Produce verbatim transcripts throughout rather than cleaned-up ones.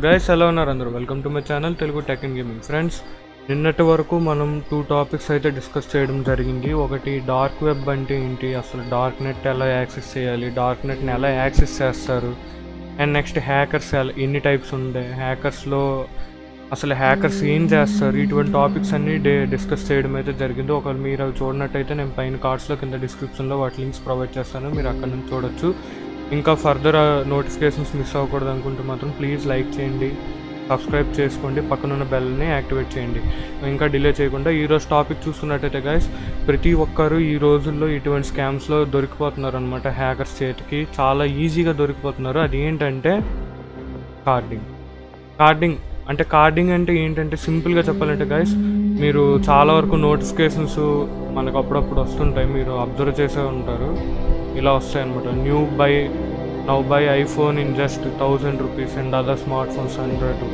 Guys ఎలా ఉన్నారు అందరూ welcome to my channel Telugu tech and gaming friends. నిన్నటి వరకు మనం టూ టాపిక్స్ అయితే డిస్కస్ చేయడం జరిగింది. ఒకటి డార్క్ వెబ్ అంటే ఏంటి, అసలు డార్క్ నెట్ ఎలా యాక్సెస్ చేయాలి, డార్క్ నెట్ని ఎలా యాక్సెస్ చేస్తారు, అండ్ నెక్స్ట్ హ్యాకర్స్ ఎన్ని టైప్స్ ఉంటాయి, హ్యాకర్స్లో అసలు హ్యాకర్స్ ఏం చేస్తారు, ఇటువంటి టాపిక్స్ అన్నీ డే డిస్కస్ చేయడం అయితే జరిగింది. ఒకవేళ మీరు అవి చూడనట్టయితే నేను పైన కార్డ్స్లో కింద డిస్క్రిప్షన్లో వాటి లింక్స్ ప్రొవైడ్ చేస్తాను, మీరు అక్కడ నుంచి చూడొచ్చు. ఇంకా ఫర్దర్ నోటిఫికేషన్స్ మిస్ అవ్వకూడదు అనుకుంటే మాత్రం ప్లీజ్ లైక్ చేయండి, సబ్స్క్రైబ్ చేసుకోండి, పక్కనున్న బెల్ని యాక్టివేట్ చేయండి. ఇంకా డిలే చేయకుండా ఈరోజు టాపిక్ చూసుకున్నట్టయితే గైస్, ప్రతి ఒక్కరు ఈ రోజుల్లో ఇటువంటి స్కామ్స్లో దొరికిపోతున్నారు అనమాట. హ్యాకర్స్ చేతికి చాలా ఈజీగా దొరికిపోతున్నారు. అది ఏంటంటే కార్డింగ్. కార్డింగ్ అంటే కార్డింగ్ అంటే ఏంటంటే సింపుల్గా చెప్పాలంటే గైస్, మీరు చాలా వరకు నోటిఫికేషన్స్ మనకు అప్పుడప్పుడు వస్తుంటాయి, మీరు అబ్జర్వ్ చేసే ఉంటారు. ఇలా వస్తాయి అనమాట. New buy now buy iPhone in just thousand rupees and other smartphones hundred.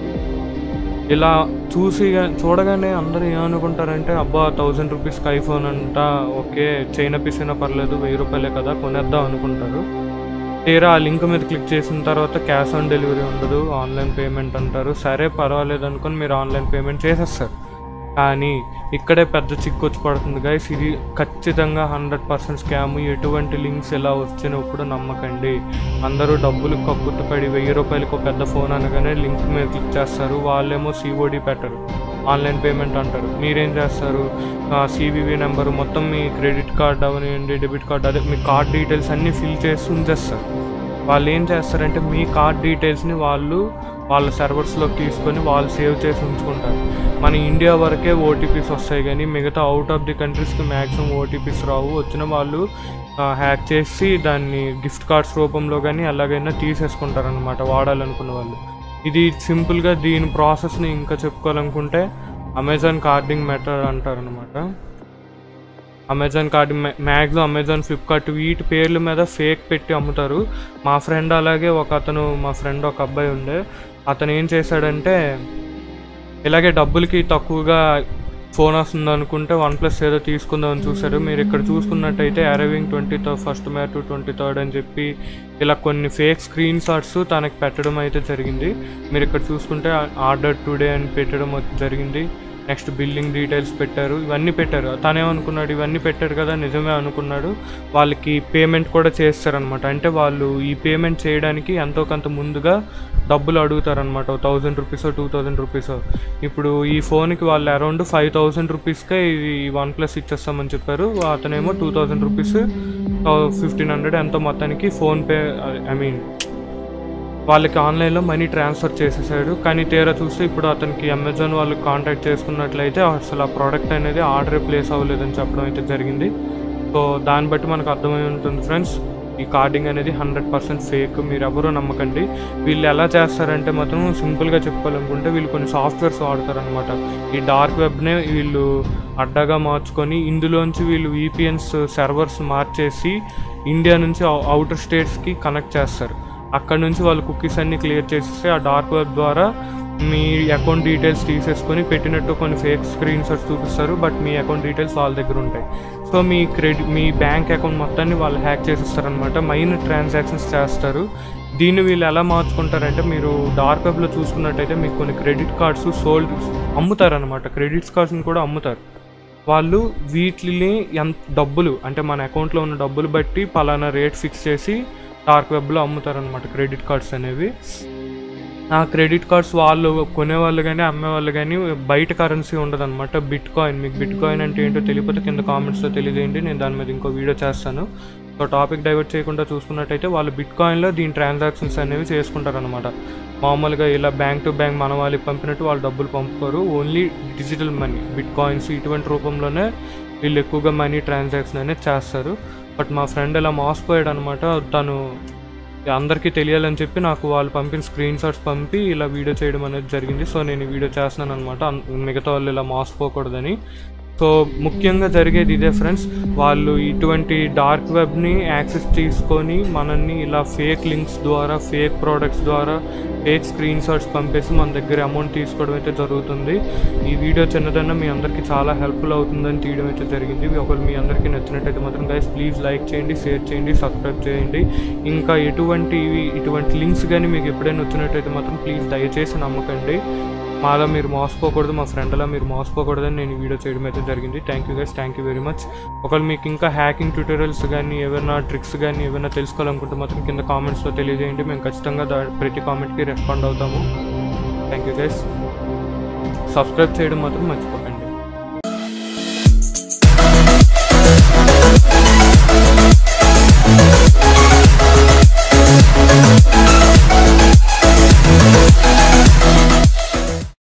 ఇలా చూసి చూడగానే అందరూ ఏమనుకుంటారంటే, అబ్బా థౌజండ్ రూపీస్కి ఐఫోన్ అంట, ఓకే చైనా పీస్ అయినా పర్లేదు, వెయ్యి రూపాయలే కదా కొనేద్దాం అనుకుంటారు. తీరా ఆ లింక్ మీద క్లిక్ చేసిన తర్వాత క్యాష్ ఆన్ డెలివరీ ఉండదు, ఆన్లైన్ పేమెంట్ అంటారు. సరే పర్వాలేదు అనుకుని మీరు ఆన్లైన్ పేమెంట్ చేసేస్తారు. కానీ ఇక్కడే పెద్ద చిక్కు వచ్చి పడుతుంది గైస్. ఇది ఖచ్చితంగా హండ్రెడ్ పర్సెంట్ స్కామ్. ఎటువంటి లింక్స్ ఎలా వచ్చినప్పుడు నమ్మకండి. అందరూ డబ్బులు కక్కుతుపడి వెయ్యి రూపాయలకి ఒక పెద్ద ఫోన్ అనగానే లింక్ మీద క్లిక్ చేస్తారు. వాళ్ళేమో సిఓడి పెట్టరు, ఆన్లైన్ పేమెంట్ అంటారు. మీరేం చేస్తారు, సివివి నెంబరు మొత్తం మీ క్రెడిట్ కార్డ్ అవనివ్వండి, డెబిట్ కార్డ్, అదే మీ కార్డ్ డీటెయిల్స్ అన్నీ ఫిల్ చేసి ఉంచేస్తారు. వాళ్ళు ఏం చేస్తారంటే మీ కార్డ్ డీటెయిల్స్ని వాళ్ళు వాళ్ళ సర్వర్స్లోకి తీసుకొని వాళ్ళు సేవ్ చేసి ఉంచుకుంటారు. మన ఇండియా వరకే ఓటీపీస్ వస్తాయి, కానీ మిగతా అవుట్ ఆఫ్ ది కంట్రీస్కి మ్యాక్సిమం ఓటీపీస్ రావు. వచ్చిన వాళ్ళు హ్యాక్ చేసి దాన్ని గిఫ్ట్ కార్డ్స్ రూపంలో కానీ ఎలాగైనా తీసేసుకుంటారనమాట వాడాలనుకున్న వాళ్ళు. ఇది సింపుల్గా దీని ప్రాసెస్ని ఇంకా చెప్పుకోవాలనుకుంటే అమెజాన్ కార్డింగ్ మెథడ్ అంటారనమాట. Amazon card maximum Amazon, Flipkart వీటి పేర్ల మీద ఫేక్ పెట్టి అమ్ముతారు. మా ఫ్రెండ్ అలాగే ఒక అతను మా ఫ్రెండ్ ఒక అబ్బాయి ఉండే, అతను ఏం చేశాడంటే ఇలాగే డబ్బులకి తక్కువగా ఫోన్ వస్తుంది అనుకుంటే వన్ ప్లస్ ఏదో తీసుకుందామని చూశారు. మీరు ఇక్కడ చూసుకున్నట్టయితే arriving twenty third first May to twenty third అని చెప్పి ఇలా కొన్ని ఫేక్ స్క్రీన్ షాట్స్ తనకి పెట్టడం అయితే జరిగింది. మీరు ఇక్కడ చూసుకుంటే ఆర్డర్ టుడే అని పెట్టడం జరిగింది. నెక్స్ట్ బిల్లింగ్ డీటెయిల్స్ పెట్టారు, ఇవన్నీ పెట్టారు. తనేమనుకున్నాడు, ఇవన్నీ పెట్టారు కదా నిజమే అనుకున్నాడు. వాళ్ళకి పేమెంట్ కూడా చేస్తారనమాట. అంటే వాళ్ళు ఈ పేమెంట్ చేయడానికి ఎంతో కొంత ముందుగా డబ్బులు అడుగుతారనమాట. థౌజండ్ రూపీసో టూ థౌజండ్ రూపీసో. ఇప్పుడు ఈ ఫోన్కి వాళ్ళు అరౌండ్ ఫైవ్ థౌజండ్ రూపీస్కే ఇది వన్ ప్లస్ ఇచ్చేస్తామని చెప్పారు. అతనేమో two thousand rupees fifteen hundred ఎంతో మొత్తానికి ఫోన్పే ఐ మీన్ వాళ్ళకి ఆన్లైన్లో మనీ ట్రాన్స్ఫర్ చేసేసాడు. కానీ తీరా చూస్తే ఇప్పుడు అతనికి అమెజాన్ వాళ్ళు కాంటాక్ట్ చేసుకున్నట్లయితే అసలు ఆ ప్రోడక్ట్ అనేది ఆర్డర్ ప్లేస్ అవ్వలేదని చెప్పడం అయితే జరిగింది. సో దాన్ని బట్టి మనకు అర్థమై ఉంటుంది ఫ్రెండ్స్, ఈ కార్డింగ్ అనేది హండ్రెడ్ పర్సెంట్ ఫేక్. మీరు ఎవరూ నమ్మకండి. వీళ్ళు ఎలా చేస్తారంటే మాత్రం సింపుల్గా చెప్పుకోవాలనుకుంటే వీళ్ళు కొన్ని సాఫ్ట్వేర్స్ వాడతారనమాట. ఈ డార్క్ వెబ్నే వీళ్ళు అడ్డాగా మార్చుకొని ఇందులోంచి వీళ్ళు విపిఎన్స్ సర్వర్స్ మార్చేసి ఇండియా నుంచి అవుటర్ స్టేట్స్కి కనెక్ట్ చేస్తారు. అక్కడ నుంచి వాళ్ళు కుకీస్ అన్నీ క్లియర్ చేసేస్తే ఆ డార్క్ వెబ్ ద్వారా మీ అకౌంట్ డీటెయిల్స్ తీసేసుకొని పెట్టినట్టు కొన్ని ఫేక్ స్క్రీన్ షాట్స్ చూపిస్తారు. బట్ మీ అకౌంట్ డీటెయిల్స్ వాళ్ళ దగ్గర ఉంటాయి. సో మీ క్రెడిట్ మీ బ్యాంక్ అకౌంట్ మొత్తాన్ని వాళ్ళు హ్యాక్ చేసేస్తారనమాట. మైనర్ ట్రాన్సాక్షన్స్ చేస్తారు. దీన్ని వీళ్ళు ఎలా మార్చుకుంటారంటే, మీరు డార్క్ వెబ్లో చూసుకున్నట్టయితే మీకు కొన్ని క్రెడిట్ కార్డ్స్ సోల్డ్ అమ్ముతారనమాట. క్రెడిట్ కార్డ్స్ని కూడా అమ్ముతారు వాళ్ళు. వీటిని ఎంత డబ్బులు అంటే మన అకౌంట్లో ఉన్న డబ్బులు బట్టి పలానా రేట్ ఫిక్స్ చేసి డార్క్ వెబ్లో అమ్ముతారనమాట క్రెడిట్ కార్డ్స్ అనేవి. ఆ క్రెడిట్ కార్డ్స్ వాళ్ళు కొనేవాళ్ళు కానీ అమ్మేవాళ్ళు కానీ బయట కరెన్సీ ఉండదన్నమాట. బిట్ కాయిన్, మీకు బిట్ కాయిన్ అంటే ఏంటో తెలియకపోతే కింద కామెంట్స్లో తెలియజేయండి, నేను దాని మీద ఇంకో వీడియో చేస్తాను. సో టాపిక్ డైవర్ట్ చేయకుండా చూసుకున్నట్టయితే వాళ్ళు బిట్ కాయిన్లో దీని ట్రాన్సాక్షన్స్ అనేవి చేసుకుంటారనమాట. మామూలుగా ఇలా బ్యాంక్ టు బ్యాంక్ మన వాళ్ళకి పంపినట్టు వాళ్ళు డబ్బులు పంపుతారు. Only digital money, bitcoins ఇటువంటి రూపంలోనే వీళ్ళు ఎక్కువగా మనీ ట్రాన్సాక్షన్ అనేది చేస్తారు. బట్ మా ఫ్రెండ్ ఇలా మోసపోయాడు అనమాట. తను అందరికీ తెలియాలని చెప్పి నాకు వాళ్ళు పంపిన స్క్రీన్ షాట్స్ పంపి ఇలా వీడియో చేయడం అనేది జరిగింది. సో నేను ఈ వీడియో చేస్తున్నాను అనమాట, మిగతా వాళ్ళు ఇలా మోసపోకూడదని. సో ముఖ్యంగా జరిగేది ఇదే ఫ్రెండ్స్, వాళ్ళు ఇటువంటి డార్క్ వెబ్ని యాక్సెస్ తీసుకొని మనల్ని ఇలా ఫేక్ లింక్స్ ద్వారా, ఫేక్ ప్రోడక్ట్స్ ద్వారా, ఫేక్ స్క్రీన్ షాట్స్ పంపేసి మన దగ్గర అమౌంట్ తీసుకోవడం అయితే జరుగుతుంది. ఈ వీడియో చిన్నదన్నా మీ అందరికీ చాలా హెల్ప్ఫుల్ అవుతుందని తీయడం అయితే జరిగింది. ఒకవేళ మీ అందరికీ నచ్చినట్టయితే మాత్రం గైస్ ప్లీజ్ లైక్ చేయండి, షేర్ చేయండి, సబ్స్క్రైబ్ చేయండి. ఇంకా ఎటువంటి ఇటువంటి లింక్స్ కానీ మీకు ఎప్పుడైనా వచ్చినట్టయితే మాత్రం ప్లీజ్ దయచేసి నమ్మకండి. మాలా మీరు మోసపోకూడదు, మా ఫ్రెండ్ అలా మీరు మోసపోకూడదని నేను ఈ వీడియో చేయడం అయితే జరిగింది. Thank you guys, thank you very much. ఒకవేళ మీకు ఇంకా హ్యాకింగ్ ట్యూటోరియల్స్ కానీ ఏమైనా ట్రిక్స్ కానీ ఏమైనా తెలుసుకోవాలనుకుంటే మాత్రం కింద కామెంట్స్లో తెలియజేయండి. మేము ఖచ్చితంగా దా ప్రతి కామెంట్కి రెస్పాండ్ అవుతాము. Thank you guys. సబ్స్క్రైబ్ చేయడం మాత్రం మర్చిపోకండి.